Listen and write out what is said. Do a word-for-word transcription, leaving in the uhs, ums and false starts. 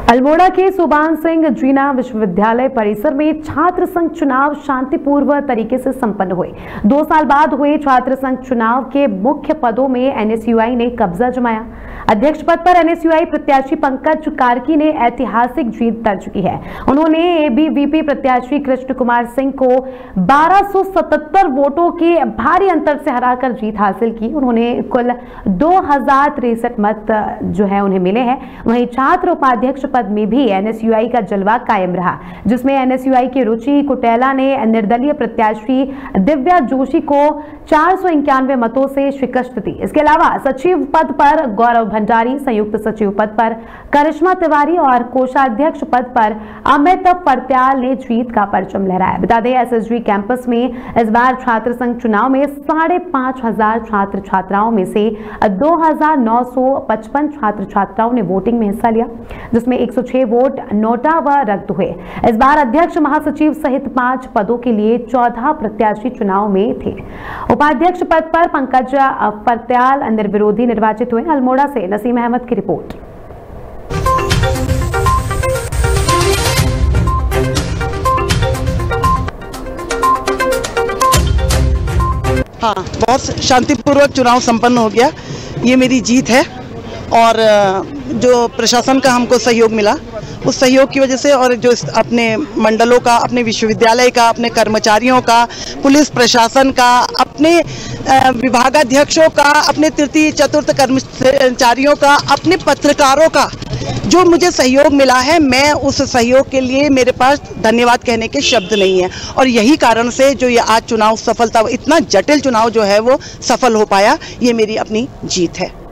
अल्मोड़ा के सुभान सिंह जीना विश्वविद्यालय परिसर में छात्र संघ चुनाव शांतिपूर्ण तरीके से संपन्न हुए। दो साल बाद हुए छात्र संघ चुनाव के मुख्य पदों में एनएसयूआई ने कब्जा जमाया। अध्यक्ष पद पर एनएसयूआई प्रत्याशी पंकज कार्की ने ऐतिहासिक जीत दर्ज की है। उन्होंने एबीवीपी प्रत्याशी कृष्ण कुमार सिंह को बारह सौ सतहत्तर वोटों के भारी अंतर से हराकर जीत हासिल की। उन्होंने कुल दो हजार तिरसठ मत जो है उन्हें मिले हैं। वहीं छात्र उपाध्यक्ष पद में भी एनएसयूआई का जलवा कायम रहा, जिसमें एनएसयूआई की रुचि कुटेला ने निर्दलीय प्रत्याशी दिव्या जोशी को चार सौ इक्यानवे मतों से शिकस्त दी। इसके अलावा सचिव पद पर गौरव भंडारी, संयुक्त सचिव पद पर करिश्मा तिवारी और कोषाध्यक्ष पद पर अमित परत्याल ने जीत का परचम लहराया। बता दें, एसएसजी कैंपस में इस बार छात्र संघ चुनाव में साढ़े पांच हजार छात्र छात्राओं में से दो हजार नौ सौ पचपन छात्र छात्राओं ने वोटिंग में हिस्सा लिया, जिसमें एक सौ छह वोट नोटा व रद्द हुए। इस बार अध्यक्ष, महासचिव सहित पांच पदों के लिए चौदह प्रत्याशी चुनाव में थे। उपाध्यक्ष पद पर पंकज परत्याल निर्विरोधी निर्वाचित हुए। अल्मोड़ा से नसीम अहमद की रिपोर्ट। हाँ, बहुत शांतिपूर्वक चुनाव संपन्न हो गया। ये मेरी जीत है और जो प्रशासन का हमको सहयोग मिला, उस सहयोग की वजह से, और जो अपने मंडलों का, अपने विश्वविद्यालय का, अपने कर्मचारियों का, पुलिस प्रशासन का, अपने विभागाध्यक्षों का, अपने तृतीय चतुर्थ कर्मचारियों का, अपने पत्रकारों का जो मुझे सहयोग मिला है, मैं उस सहयोग के लिए मेरे पास धन्यवाद कहने के शब्द नहीं है। और यही कारण से जो ये आज चुनाव सफलता, इतना जटिल चुनाव जो है वो सफल हो पाया, ये मेरी अपनी जीत है।